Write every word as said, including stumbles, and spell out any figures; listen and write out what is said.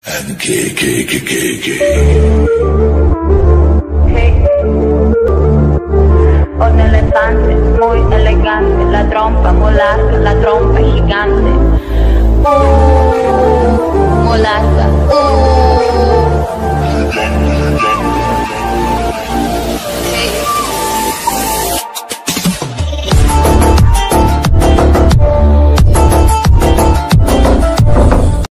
And K, K, K, K, K. Hey. Un elefante muy elegante, la trompa muy larga, la trompa gigante. Uh, muy larga.